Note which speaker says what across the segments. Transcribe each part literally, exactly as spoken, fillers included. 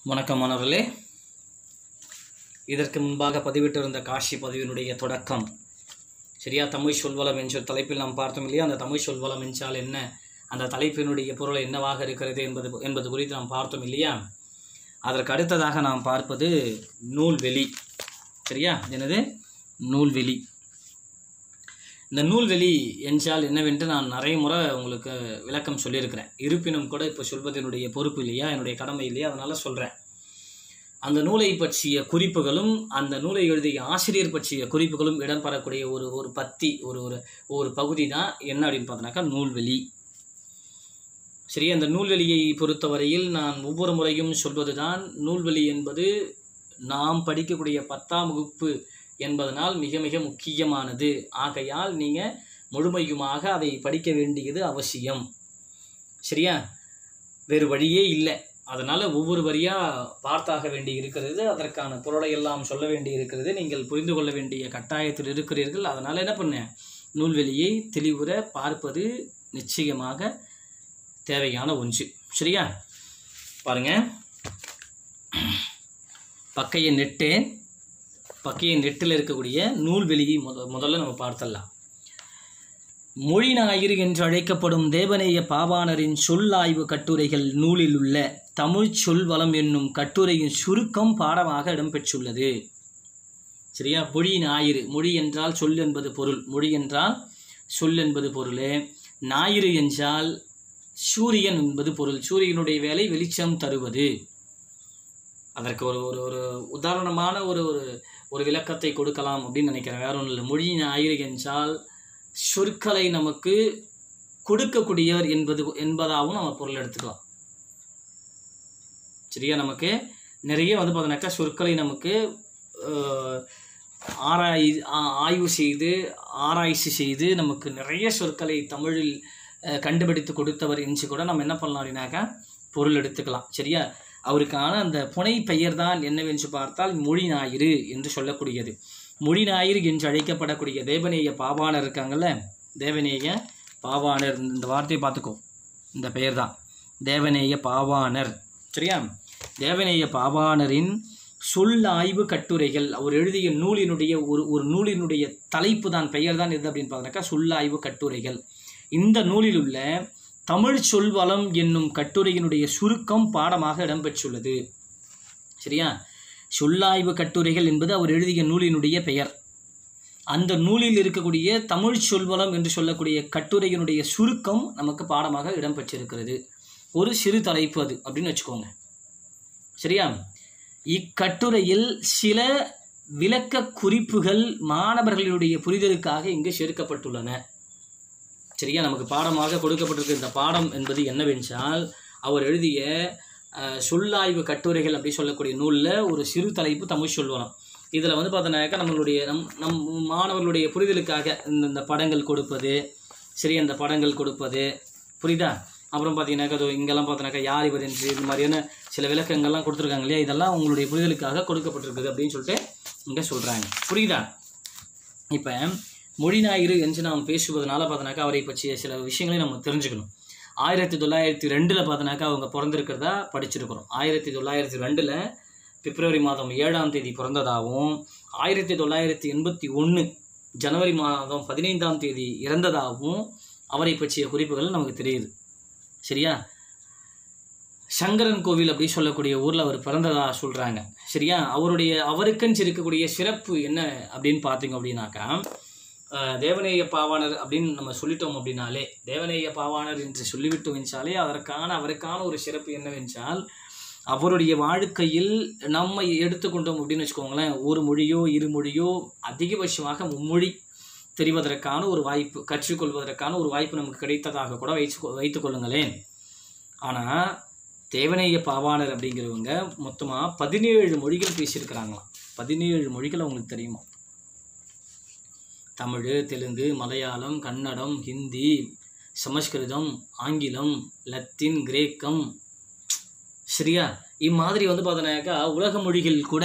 Speaker 1: வணக்கம் மாணவர்களே. இதற்கு முன்பாக பதிவிட்டிருந்த காஷி பதிவினுடைய தொடக்கம் சரியா? தமிழ் சொல்வளம் என்ற தலைப்பில் நாம் பார்த்தோம் இல்லையா? அந்த தமிழ் சொல்வளம் என்றால் என்ன, அந்த தலைப்பினுடைய பொருள் என்னவாக இருக்கிறது என்பது என்பது குறித்து நாம் பார்த்தோம் இல்லையா? அதற்கு அடுத்ததாக நாம் பார்ப்பது நூல்வெளி. சரியா? என்னது நூல்வெளி? இந்த நூல்வெளி என்றால் என்னவென்று நான் நிறைய முறை உங்களுக்கு விளக்கம் சொல்லியிருக்கிறேன். இருப்பினும் கூட இப்போ சொல்வதனுடைய பொறுப்பு இல்லையா, என்னுடைய கடமை இல்லையா, அதனால் சொல்கிறேன். அந்த நூலை பற்றிய குறிப்புகளும் அந்த நூலை எழுதிய ஆசிரியர் பற்றிய குறிப்புகளும் இடம்பெறக்கூடிய ஒரு ஒரு பத்தி ஒரு ஒரு ஒரு பகுதி தான் என்ன அப்படின்னு பார்த்தோன்னாக்கா நூல்வெளி. சரி, அந்த நூல்வெளியை பொறுத்தவரையில் நான் ஒவ்வொரு முறையும் சொல்வது தான், நூல்வெளி என்பது நாம் படிக்கக்கூடிய பத்தாம் வகுப்பு என்பதனால் மிக மிக முக்கியமானது. ஆகையால் நீங்கள் முழுமையுமாக அதை படிக்க வேண்டியது அவசியம். சரியா? வேறு வழியே இல்லை. அதனால் ஒவ்வொரு வரியாக பார்த்தாக வேண்டி இருக்கிறது, அதற்கான பொருளை எல்லாம் சொல்ல வேண்டி இருக்கிறது, நீங்கள் புரிந்து கொள்ள வேண்டிய கட்டாயத்தில் இருக்கிறீர்கள். அதனால் என்ன பண்ண, நூல்வெளியை தெளிவுற பார்ப்பது நிச்சயமாக தேவையான ஒன்று. சரியா? பாருங்க, பக்கைய நெட்டு பக்கைய நெட்டில் இருக்கக்கூடிய நூல்வெளியை முத முதல்ல நம்ம பார்த்தலாம். மொழி ஞாயிறு என்று அழைக்கப்படும் தேவநேய பாவாணரின் சொல்லாய்வு கட்டுரைகள் நூலில் உள்ள தமிழ் சொல்வளம் என்னும் கட்டுரையின் சுருக்கம் பாடமாக இடம்பெற்றுள்ளது. சரியா? மொழி ஞாயிறு, மொழி என்றால் சொல் என்பது பொருள், மொழி என்றால் சொல் என்பது பொருள், ஞாயிறு என்றால் சூரியன் என்பது பொருள். சூரியனுடைய வேலை வெளிச்சம் தருவது. அதற்கு ஒரு ஒரு ஒரு உதாரணமான ஒரு ஒரு ஒரு விளக்கத்தை கொடுக்கலாம் அப்படின்னு நினைக்கிறேன். வேற ஒன்றும் இல்லை. மொழி ஞாயிறு என்றால் சொற்களை நமக்கு கொடுக்கக்கூடியவர் என்பது என்பதாகவும் நம்ம பொருள் எடுத்துக்கலாம். சரியா? நமக்கு நிறைய வந்து பார்த்தோன்னாக்கா சொற்களை நமக்கு ஆராய் ஆய்வு செய்து ஆராய்ச்சி செய்து நமக்கு நிறைய சொற்களை தமிழில் கண்டுபிடித்து கொடுத்தவர் என்று கூட நம்ம என்ன பண்ணலாம் அப்படின்னாக்கா பொருள் எடுத்துக்கலாம். சரியா? அவருக்கான அந்த புனை பெயர் தான் என்னவென்று பார்த்தால் மொழி ஞாயிறு என்று சொல்லக்கூடியது. மொழி ஞாயிறு என்று அழைக்கப்படக்கூடிய தேவநேய பாவாணர் இருக்காங்கல்ல, தேவநேய பாவாணர், இந்த வார்த்தையை பார்த்துக்கோ, இந்த பெயர் தான் தேவநேய பாவாணர். சரியா? தேவநேய பாவாணரின் சொல் ஆய்வு கட்டுரைகள், அவர் எழுதிய நூலினுடைய ஒரு ஒரு நூலினுடைய தலைப்பு தான், பெயர் தான் எது அப்படின்னு பார்த்தோன்னாக்கா சொல்லாய்வு கட்டுரைகள். இந்த நூலில் உள்ள தமிழ் சொல்வளம் என்னும் கட்டுரையினுடைய சுருக்கம் பாடமாக இடம்பெற்றுள்ளது. சரியா? சொல்லாய்வு கட்டுரைகள் என்பது அவர் எழுதிய நூலினுடைய பெயர். அந்த நூலில் இருக்கக்கூடிய தமிழ் சொல்வளம் என்று சொல்லக்கூடிய கட்டுரையினுடைய சுருக்கம் நமக்கு பாடமாக இடம்பெற்றிருக்கிறது. ஒரு சிறு தலைப்பு அது அப்படின்னு வச்சுக்கோங்க. சரியா? இக்கட்டுரையில் சில விளக்க குறிப்புகள் மாணவர்களுடைய புரிதலுக்காக இங்கு சேர்க்கப்பட்டுள்ளன. சரியா? நமக்கு பாடமாக கொடுக்கப்பட்டிருக்க இந்த பாடம் என்பது என்னவென்றால், அவர் எழுதிய சொல்லாய்வு கட்டுரைகள் அப்படி சொல்லக்கூடிய நூலில் ஒரு சிறு தலைப்பு தமிழ் சொல்வளம். இதில் வந்து பார்த்தோன்னாக்கா நம்மளுடைய நம் நம் மாணவர்களுடைய புரிதலுக்காக இந்த இந்த படங்கள் கொடுப்பது, சரி, அந்த படங்கள் கொடுப்பது, புரியுதா? அப்புறம் பார்த்தீங்கன்னாக்கா அது இங்கெல்லாம் பார்த்தோன்னாக்கா யார் இவர் என்று இந்த மாதிரியான சில விளக்கங்கள்லாம் கொடுத்துருக்காங்க இல்லையா? இதெல்லாம் உங்களுடைய புரிதலுக்காக கொடுக்கப்பட்டிருக்குது அப்படின்னு சொல்லிட்டு இங்கே சொல்கிறாங்க. புரியுதா? இப்போ மொழி ஞாயிறு என்று நாம் பேசுவதனால பார்த்தோன்னாக்கா அவரை பற்றிய சில விஷயங்களையும் நம்ம தெரிஞ்சுக்கணும். ஆயிரத்தி தொள்ளாயிரத்தி ரெண்டில் பார்த்தோன்னாக்கா அவங்க பிறந்திருக்கிறதா படிச்சிருக்கிறோம். ஆயிரத்தி தொள்ளாயிரத்தி ரெண்டில் பிப்ரவரி மாதம் ஏழாம் தேதி பிறந்ததாகவும், ஆயிரத்தி தொள்ளாயிரத்தி எண்பத்தி ஒன்று ஜனவரி மாதம் பதினைந்தாம் தேதி இறந்ததாகவும் அவரை பற்றிய குறிப்புகள் நமக்கு தெரியுது. சரியா? சங்கரன் கோவில் அப்படி சொல்லக்கூடிய ஊரில் அவர் பிறந்ததா சொல்கிறாங்க. சரியா? அவருடைய அவருக்குன்னு இருக்கக்கூடிய சிறப்பு என்ன அப்படின்னு பார்த்தீங்க அப்படின்னாக்கா, தேவநேய பாவாணர் அப்படின்னு நம்ம சொல்லிட்டோம் அப்படின்னாலே, தேவநேய பாவாணர் என்று சொல்லிவிட்டோம் என்றாலே அதற்கான அவருக்கான ஒரு சிறப்பு என்னவென்றால், அவருடைய வாழ்க்கையில் நம்ம எடுத்துக்கொண்டோம் அப்படின்னு வச்சுக்கோங்களேன், ஒரு மொழியோ இரு மொழியோ அதிகபட்சமாக மும்மொழி தெரிவதற்கான ஒரு வாய்ப்பு, கற்றுக்கொள்வதற்கான ஒரு வாய்ப்பு நமக்கு கிடைத்ததாக கூட வைத்து வைத்துக் கொள்ளுங்களேன். ஆனால் தேவநேய பாவாணர் அப்படிங்கிறவங்க மொத்தமாக பதினேழு மொழிகள் பேசியிருக்கிறாங்களாம். பதினேழு மொழிகள் அவங்களுக்கு தெரியுமா? தமிழ், தெலுங்கு, மலையாளம், கன்னடம், ஹிந்தி, சமஸ்கிருதம், ஆங்கிலம், லத்தீன், கிரேக்கம். சரியா? இம்மாதிரி வந்து பார்த்தோன்னாக்கா உலக மொழிகள் கூட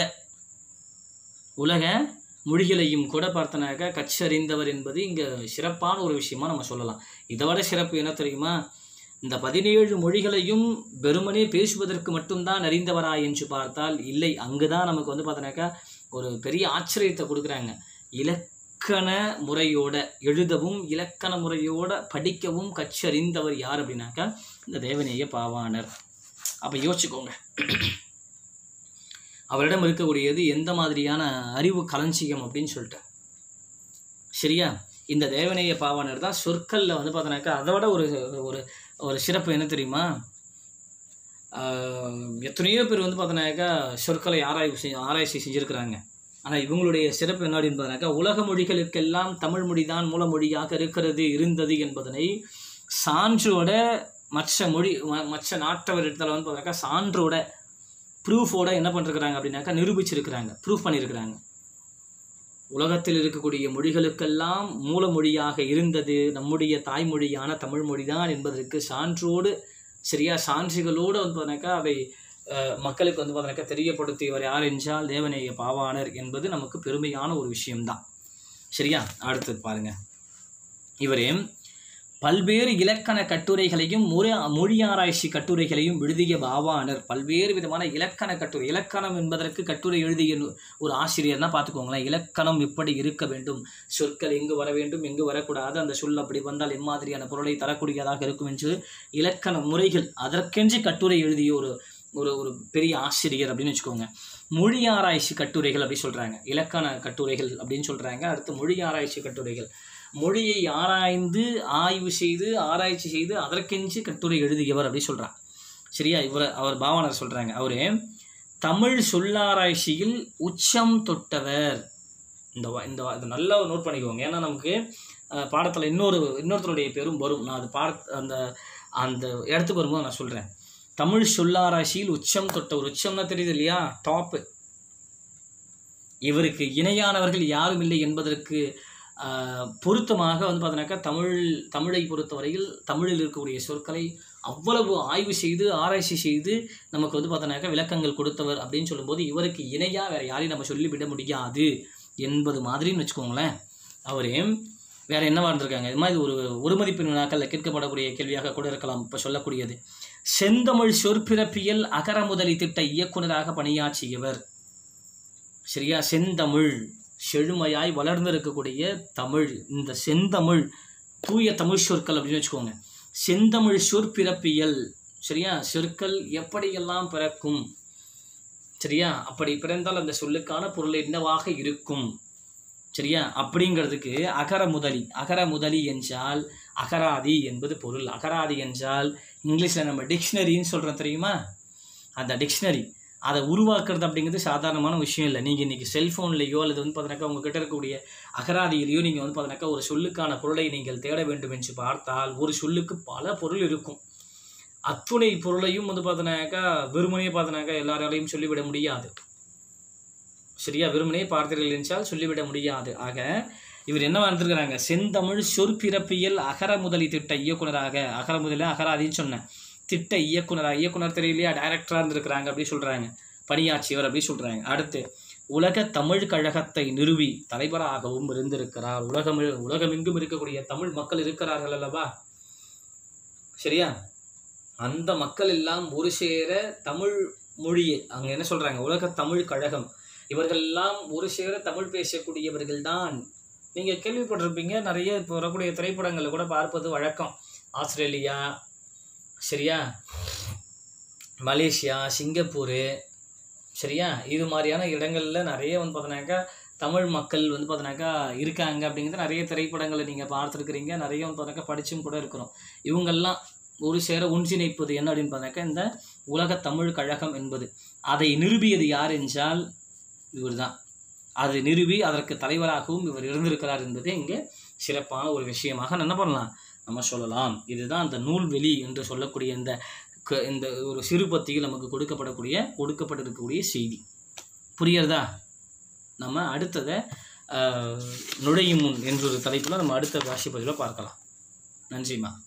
Speaker 1: உலக மொழிகளையும் கூட பார்த்தோன்னாக்கா கற்றறிந்தவர் என்பது இங்கே சிறப்பான ஒரு விஷயமா நம்ம சொல்லலாம். இதை விட சிறப்பு என்ன தெரியுமா? இந்த பதினேழு மொழிகளையும் வெறுமனே பேசுவதற்கு மட்டும்தான் அறிந்தவரா என்று பார்த்தால் இல்லை. அங்குதான் நமக்கு வந்து பார்த்தோன்னாக்கா ஒரு பெரிய ஆச்சரியத்தை கொடுக்குறாங்க. இலக்கண முறையோட எழுதவும் இலக்கண முறையோட படிக்கவும் கற்றறிந்தவர் யார் அப்படின்னாக்கா இந்த தேவநேய பாவாணர். அப்போ யோசிச்சுக்கோங்க, அவரிடம் இருக்கக்கூடியது எந்த மாதிரியான அறிவு களஞ்சியம் அப்படின்னு சொல்லிட்டு. சரியா? இந்த தேவநேய பாவாணர் தான் சொற்களில் வந்து பார்த்தோன்னாக்கா அதோட ஒரு ஒரு ஒரு சிறப்பு என்ன தெரியுமா? எத்தனையோ பேர் வந்து பார்த்தோன்னாக்கா சொற்களை ஆராய்வு செய் ஆராய்ச்சி செஞ்சுருக்கிறாங்க. ஆனால் இவங்களுடைய சிறப்பு என்ன அப்படின்னு பார்த்தோன்னாக்கா உலக மொழிகளுக்கெல்லாம் தமிழ் மொழி தான் மூலமொழியாக இருக்கிறது இருந்தது என்பதனை சான்றோட மற்ற மொழி மற்ற நாட்டவர் இடத்துல வந்து பார்த்தோன்னாக்கா சான்றோட ப்ரூஃபோட என்ன பண்ணிருக்கிறாங்க அப்படின்னாக்கா நிரூபிச்சிருக்கிறாங்க, ப்ரூஃப் பண்ணியிருக்கிறாங்க. உலகத்தில் இருக்கக்கூடிய மொழிகளுக்கெல்லாம் மூலமொழியாக இருந்தது நம்முடைய தாய்மொழியான தமிழ் மொழி தான் என்பதற்கு சான்றோடு சரியா சான்றுகளோடு வந்து பார்த்தோன்னாக்கா அதை மக்களுக்கு வந்து பார்த்தோன்னாக்கா தெரியப்படுத்தியவர் யார் என்றால் தேவநேய பாவாணர் என்பது நமக்கு பெருமையான ஒரு விஷயம்தான். சரியா? அடுத்தது பாருங்க, இவரே பல்வேறு இலக்கண கட்டுரைகளையும் மொழி மொழி ஆராய்ச்சி கட்டுரைகளையும் எழுதிய பாவாணர். பல்வேறு விதமான இலக்கண கட்டுரை, இலக்கணம் என்பதற்கு கட்டுரை எழுதிய ஒரு ஆசிரியர்னா பார்த்துக்கோங்களேன். இலக்கணம் எப்படி இருக்க வேண்டும், சொற்கள் எங்கு வர வேண்டும் எங்கு வரக்கூடாது, அந்த சொல் அப்படி வந்தால் எம்மாதிரியான பொருளை தரக்கூடியதாக இருக்கும் என்று இலக்கண முறைகள் அதற்கென்று கட்டுரை எழுதிய ஒரு ஒரு ஒரு பெரிய ஆசிரியர் அப்படின்னு வச்சுக்கோங்க. மொழி ஆராய்ச்சி கட்டுரைகள் அப்படி சொல்கிறாங்க, இலக்கண கட்டுரைகள் அப்படின்னு சொல்கிறாங்க. அடுத்து மொழி ஆராய்ச்சி கட்டுரைகள், மொழியை ஆராய்ந்து ஆய்வு செய்து ஆராய்ச்சி செய்து அதற்கென்று கட்டுரை எழுதியவர் அப்படி சொல்கிறார். சரியா? இவர் அவர் பாவாணர் சொல்கிறாங்க, அவரு தமிழ் சொல்லாராய்ச்சியில் உச்சம் தொட்டவர். இந்த இந்த இது நல்லா நோட் பண்ணிக்கோங்க. ஏன்னா நமக்கு பாடத்தில் இன்னொரு இன்னொருத்தருடைய பேரும் வரும். நான் அது பாட அந்த அந்த இடத்துக்கு வரும்போது நான் சொல்கிறேன். தமிழ் சொல்லாராய்ச்சியில் உச்சம் தொட்டவர். உச்சம்னா தெரியுது இல்லையா? டாப்பு. இவருக்கு இணையானவர்கள் யாரும் இல்லை என்பதற்கு பொருத்தமாக வந்து பார்த்தோன்னாக்கா தமிழ் தமிழை பொறுத்தவரையில் தமிழில் இருக்கக்கூடிய சொற்களை அவ்வளவு ஆய்வு செய்து ஆராய்ச்சி செய்து நமக்கு வந்து பார்த்தோன்னாக்கா விளக்கங்கள் கொடுத்தவர் அப்படின்னு சொல்லும்போது இவருக்கு இணையாக வேறு யாரையும் நம்ம சொல்லிவிட முடியாது என்பது மாதிரின்னு வச்சுக்கோங்களேன். அவரே வேறு என்னவா இருந்திருக்காங்க. இது மாதிரி ஒரு ஒரு மதிப்பெண் வினாக்களில் கேட்கப்படக்கூடிய கேள்வியாக கூட இருக்கலாம். இப்போ சொல்லக்கூடியது செந்தமிழ் சொற்பிறப்பியல் அகர முதலி திட்ட இயக்குநராக பணியாற்றியவர். சரியா? செந்தமிழ் செழுமையாய் வளர்ந்திருக்கக்கூடிய தமிழ், இந்த செந்தமிழ் தூய தமிழ் சொற்கள் அப்படின்னு வச்சுக்கோங்க. செந்தமிழ் சொற்பிறப்பியல், சரியா? சொற்கள் எப்படியெல்லாம் பிறக்கும், சரியா? அப்படி பிறந்தால் அந்த சொல்லுக்கான பொருள் என்னவாக இருக்கும், சரியா? அப்படிங்கிறதுக்கு அகர முதலி. அகர முதலி என்றால் அகராதி என்பது பொருள். அகராதி என்றால் இங்கிலீஷில் நம்ம டிக்ஷனரின்னு சொல்கிறோம் தெரியுமா? அந்த டிக்ஷனரி அதை உருவாக்குறது அப்படிங்கிறது சாதாரணமான விஷயம் இல்லை. நீங்கள் இன்றைக்கி செல்ஃபோன்லேயோ அல்லது வந்து பார்த்தீங்கன்னாக்கா உங்கள்கிட்ட இருக்கக்கூடிய அகராதியிலையோ நீங்கள் வந்து பார்த்தீங்கன்னாக்கா ஒரு சொல்லுக்கான பொருளை நீங்கள் தேட வேண்டும் என்று பார்த்தால் ஒரு சொல்லுக்கு பல பொருள் இருக்கும். அத்துணை பொருளையும் வந்து பார்த்தீங்கன்னாக்கா வெறுமனையே பார்த்தீங்கன்னாக்கா எல்லாராலையும் சொல்லிவிட முடியாது. சரியா? வெறுமனே பார்த்தீர்கள் என்றால் சொல்லிவிட முடியாது. ஆக இவர் என்ன வந்திருக்கிறாங்க, செந்தமிழ் சொற்பிறப்பியல் அகர முதலி திட்ட இயக்குனராக, அகர முதல அகராதின்னு சொன்னேன், திட்ட இயக்குனராக, இயக்குனர் தெரியலையா டைரக்டராக இருந்திருக்கிறாங்க அப்படி சொல்கிறாங்க, பணியாற்றியவர் அப்படி சொல்கிறாங்க. அடுத்து உலக தமிழ் கழகத்தை நிறுவி தலைவராகவும் இருந்திருக்கிறார். உலகம் உலகமெங்கும் இருக்கக்கூடிய தமிழ் மக்கள் இருக்கிறார்கள் அல்லவா? சரியா? அந்த மக்கள் எல்லாம் ஒரு சேர தமிழ் மொழியை அங்கே என்ன சொல்கிறாங்க, உலக தமிழ் கழகம், இவர்கள் எல்லாம் ஒரு சேர தமிழ் பேசக்கூடியவர்கள் தான். நீங்கள் கேள்விப்பட்டிருப்பீங்க, நிறைய இப்போ வரக்கூடிய திரைப்படங்களில் கூட பார்ப்பது வழக்கம். ஆஸ்திரேலியா, சரியா, மலேசியா, சிங்கப்பூரு, சரியா, இது மாதிரியான இடங்களில் நிறைய வந்து பார்த்தோன்னாக்கா தமிழ் மக்கள் வந்து பார்த்தோன்னாக்கா இருக்காங்க அப்படிங்கிறது நிறைய திரைப்படங்களை நீங்கள் பார்த்துருக்குறீங்க, நிறைய வந்து பார்த்தோன்னாக்கா படிச்சும் கூட இருக்கிறோம். இவங்கெல்லாம் ஒரு சேர ஒன்றிணைப்பது என்ன அப்படின்னு பார்த்தாக்கா இந்த உலக தமிழ் கழகம் என்பது. அதை நிறுவியது யார் என்றால் இவர் தான். அது நிறுவி அதற்கு தலைவராகவும் இவர் இருந்திருக்கிறார் என்பது இங்கே சிறப்பான ஒரு விஷயமாக என்ன பண்ணலாம், நம்ம சொல்லலாம். இதுதான் அந்த நூல்வெளி என்று சொல்லக்கூடிய இந்த இந்த ஒரு சிறுபத்தியில் நமக்கு கொடுக்கப்படக்கூடிய கொடுக்கப்பட்டிருக்கக்கூடிய செய்தி. புரியுறதா? நம்ம அடுத்ததை நுழையும் முன் என்ற ஒரு தலைப்பில் நம்ம அடுத்த ராசி பதிவில் பார்க்கலாம். நன்றிம்மா.